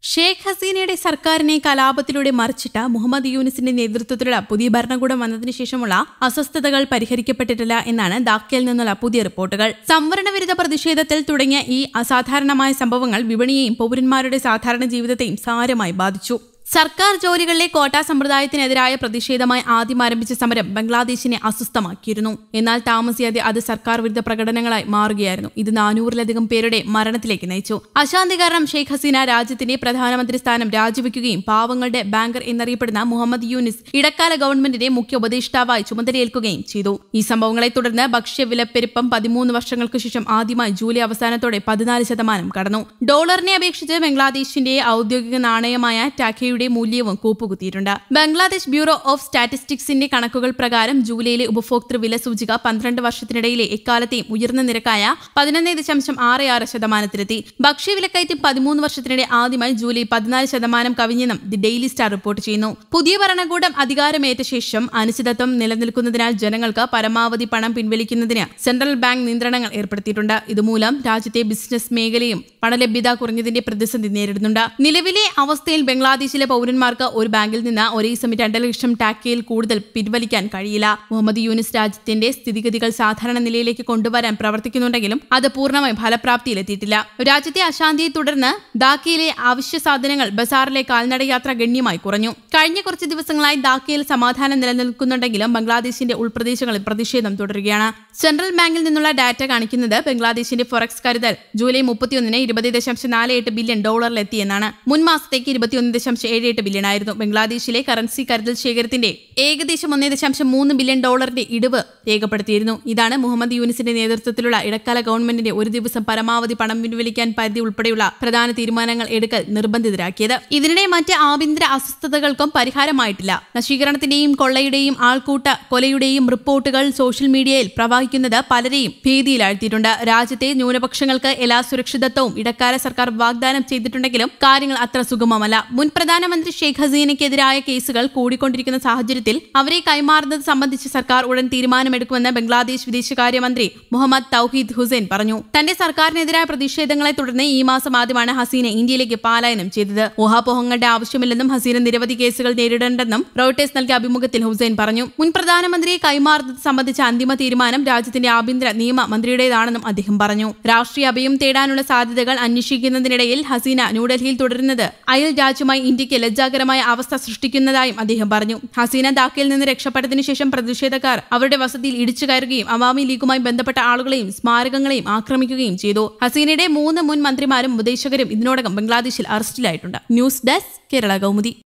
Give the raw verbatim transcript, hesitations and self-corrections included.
ഷേഖ് ഹസീനയുടെ സർക്കാരിനെ കലാപത്തിലൂടെ മറിച്ചിട്ട മുഹമ്മദ് യൂനിസിന്റെ നേതൃത്വത്തിലുള്ള പുതിയ ഭരണകൂടം വന്നതിനു ശേഷമുള്ള അസ്വസ്ഥതകൾ പരിഹരിക്കപ്പെട്ടിട്ടില്ല എന്നാണ് ധാക്കയിൽ നിന്നുള്ള പുതിയ റിപ്പോർട്ടുകൾ. സംവരണവിരുദ്ധ പ്രതിഷേധത്തിൽ തുടങ്ങിയ ഈ അസാധാരണമായ സംഭവങ്ങൾ വിപണിയെയും പൗരന്മാരുടെ സാധാരണ ജീവിതത്തെയും സാരമായി ബാധിച്ചു. സർക്കാർ ജോലികളിലെ ക്വാട്ട സമ്പ്രദായത്തിനെതിരായ പ്രതിഷേധമായി ആദ്യം ആരംഭിച്ച സമരം ബംഗ്ലാദേശിനെ അസ്വസ്ഥമാക്കിയിരുന്നു. എന്നാൽ താമസിയാതെ അത് സർക്കാർ വിരുദ്ധ പ്രകടനങ്ങളായി മാറുകയായിരുന്നു. ഇത് നാനൂറിലധികം പേരുടെ മരണത്തിലേക്ക് നയിച്ചു. അശാന്തി കാരണം ഷെയ്ഖ് ഹസീന രാജ്യത്തിന്റെ പ്രധാനമന്ത്രി സ്ഥാനം രാജിവെക്കുകയും പാവങ്ങളുടെ ബാങ്കർ എന്നറിയപ്പെടുന്ന മുഹമ്മദ് യൂനിസ് ഇടക്കാല ഗവൺമെന്റിന്റെ മുഖ്യ ഉപദേഷ്ടാവായി ചുമതലയേൽക്കുകയും ചെയ്തു. ഈ സംഭവങ്ങളെ തുടർന്ന് ഭക്ഷ്യവിലപ്പെരുപ്പം പതിമൂന്ന് വർഷങ്ങൾക്ക് ശേഷം ആദ്യമായി ജൂലൈ അവസാനത്തോടെ പതിനാല് ശതമാനം കടന്നു. ഡോളറിനെ അപേക്ഷിച്ച് ബംഗ്ലാദേശിന്റെ ഔദ്യോഗിക നാണയമായ ടാക്കയുടെ മൂല്യവും കൂപ്പുകുത്തിയിട്ടുണ്ട്. ബംഗ്ലാദേശ് ബ്യൂറോ ഓഫ് സ്റ്റാറ്റിസ്റ്റിക്സിന്റെ കണക്കുകൾ പ്രകാരം ജൂലൈയിലെ ഉപഭോക്തൃ വില സൂചിക പന്ത്രണ്ട് വർഷത്തിനിടയിലെ എക്കാലത്തെയും ഉയർന്ന നിരക്കായ പതിനൊന്ന് ദശാംശം ആറ് ആറ് ശതമാനത്തിലെത്തി. ഭക്ഷ്യവിലക്കയറ്റം പതിമൂന്ന് വർഷത്തിനിടെ ആദ്യമായി ജൂലൈ പതിനാല് ശതമാനം കവിഞ്ഞെന്നും ദി ഡെയിലി സ്റ്റാർ റിപ്പോർട്ട് ചെയ്യുന്നു. പുതിയ ഭരണകൂടം അധികാരമേറ്റ ശേഷം അനിശ്ചിതത്വം നിലനിൽക്കുന്നതിനാൽ ജനങ്ങൾക്ക് പരമാവധി പണം പിൻവലിക്കുന്നതിന് സെൻട്രൽ ബാങ്ക് നിയന്ത്രണങ്ങൾ ഏർപ്പെടുത്തിയിട്ടുണ്ട്. ഇതുമൂലം രാജ്യത്തെ ബിസിനസ് മേഖലയും പണലഭ്യത കുറഞ്ഞതിന്റെ പ്രതിസന്ധി നേരിടുന്നുണ്ട്. നിലവിലെ അവസ്ഥയിൽ ബംഗ്ലാദേശിലെ പൗരന്മാർക്ക് ഒരു ബാങ്കിൽ നിന്ന് ഒരേ സമയം രണ്ട് ലക്ഷം ടാക്കയിൽ കൂടുതൽ പിൻവലിക്കാൻ കഴിയില്ല. മുഹമ്മദ് യൂനിസ് രാജ്യത്തിന്റെ സ്ഥിതിഗതികൾ സാധാരണ നിലയിലേക്ക് കൊണ്ടുവരാൻ പ്രവർത്തിക്കുന്നുണ്ടെങ്കിലും അത് പൂർണ്ണമായി ഫലപ്രാപ്തിയിലെത്തിയിട്ടില്ല. രാജ്യത്തെ അശാന്തിയെ തുടർന്ന് ധാക്കയിലെ അവശ്യ സാധനങ്ങൾ ബസാറിലെ കാൽനടയാത്ര ഗണ്യമായി കുറഞ്ഞു. കഴിഞ്ഞ കുറച്ച് ദിവസങ്ങളായി ധാക്കയിൽ സമാധാനം നിലനിൽക്കുന്നുണ്ടെങ്കിലും ബംഗ്ലാദേശിന്റെ ഉൾപ്രദേശങ്ങളിൽ പ്രതിഷേധം തുടരുകയാണ്. സെൻട്രൽ ബാങ്കിൽ നിന്നുള്ള ഡാറ്റ കാണിക്കുന്നത് ബംഗ്ലാദേശിന്റെ ഫൊറക്സ് കരുതൽ ജൂലൈ മുപ്പത്തിയൊന്നിന് ഇരുപത് ദശാംശം നാല് എട്ട് ബില്യൺ ഡോളറിലെത്തിയെന്നാണ്. മുൻ മാസത്തേക്ക് ഇരുപത്തിയൊന്ന് ദശാംശം ഏഴ് എട്ട് ബില്യൺ ആയിരുന്നു. ബംഗ്ലാദേശിലെ കറൻസി കരുതൽ ശേഖരത്തിന്റെ ഏകദേശം ഒന്നേ ദശാംശം മൂന്ന് ബില്യൺ ഡോളറിന്റെ ഇടിവ് രേഖപ്പെടുത്തിയിരുന്നു. ഇതാണ് മുഹമ്മദ് യൂനിസിന്റെ നേതൃത്വത്തിലുള്ള ഇടക്കാല ഗവൺമെന്റിന്റെ ഒരു ദിവസം പരമാവധി പണം പിൻവലിക്കാൻ പരിധി ഉൾപ്പെടെയുള്ള പ്രധാന തീരുമാനങ്ങൾ എടുക്കൽ നിർബന്ധിതരാക്കിയത്. ഇതിനിടെ മറ്റ് ആഭ്യന്തര അസ്വസ്ഥതകൾക്കും പരിഹാരമായിട്ടില്ല. നശീകരണത്തിന്റെയും കൊള്ളയുടെയും ആൾക്കൂട്ട കൊലയുടെയും റിപ്പോർട്ടുകൾ സോഷ്യൽ മീഡിയയിൽ പ്രവഹിക്കുന്നത് പലരെയും ഭീതിയിലാഴ്ത്തിയിട്ടുണ്ട്. രാജ്യത്തെ ന്യൂനപക്ഷങ്ങൾക്ക് എല്ലാ സുരക്ഷിതത്വവും ഇടക്കാല സർക്കാർ വാഗ്ദാനം ചെയ്തിട്ടുണ്ടെങ്കിലും കാര്യങ്ങൾ അത്ര സുഗമമല്ല. മുൻ പ്രധാനമന്ത്രി ഷെയ്ഖ് ഹസീനയ്ക്കെതിരായ കേസുകൾ കൂടിക്കൊണ്ടിരിക്കുന്ന സാഹചര്യത്തിൽ അവരെ കൈമാറുന്നത് സംബന്ധിച്ച് സർക്കാർ ഉടൻ തീരുമാനമെടുക്കുമെന്ന് ബംഗ്ലാദേശ് വിദേശകാര്യമന്ത്രി മുഹമ്മദ് തൗഹീദ് ഹുസൈൻ പറഞ്ഞു. തന്റെ സർക്കാരിനെതിരായ പ്രതിഷേധങ്ങളെ തുടർന്ന് ഈ മാസം ആദ്യമാണ് ഹസീന ഇന്ത്യയിലേക്ക് പലായനം ചെയ്തത്. ഊഹാപോഹങ്ങളുടെ ആവശ്യമില്ലെന്നും ഹസീന നിരവധി കേസുകൾ നേരിടേണ്ടെന്നും റോയിട്ടേഴ്സ് നൽകിയ അഭിമുഖത്തിൽ ഹുസൈൻ പറഞ്ഞു. മുൻ പ്രധാനമന്ത്രിയെ കൈമാറുന്നത് സംബന്ധിച്ച അന്തിമ തീരുമാനം രാജ്യത്തിന്റെ ആഭ്യന്തര നിയമ മന്ത്രിയുടേതാണെന്നും അദ്ദേഹം പറഞ്ഞു. രാഷ്ട്രീയ അഭയം തേടാനുള്ള സാധ്യതകൾ അന്വേഷിക്കുന്നതിനിടയിൽ ഹസീന ന്യൂഡൽഹിയിൽ തുടരുന്നത് അയൽ രാജ്യമായി ഇന്ത്യക്ക് ലജ്ജാകരമായ അവസ്ഥ സൃഷ്ടിക്കുന്നതായും അദ്ദേഹം പറഞ്ഞു. ഹസീന ധാക്കയിൽ നിന്ന് രക്ഷപ്പെട്ടതിനു ശേഷം പ്രതിഷേധക്കാർ അവരുടെ വസതിയിൽ ഇടിച്ചു കയറുകയും അവാമി ലീഗുമായി ബന്ധപ്പെട്ട ആളുകളെയും സ്മാരകങ്ങളെയും ആക്രമിക്കുകയും ചെയ്തു. ഹസീനയുടെ മൂന്ന് മുൻ മന്ത്രിമാരും ഉപദേശകരും ഇതിനോടകം ബംഗ്ലാദേശിൽ അറസ്റ്റിലായിട്ടുണ്ട്. News desk Kerala Kaumudi.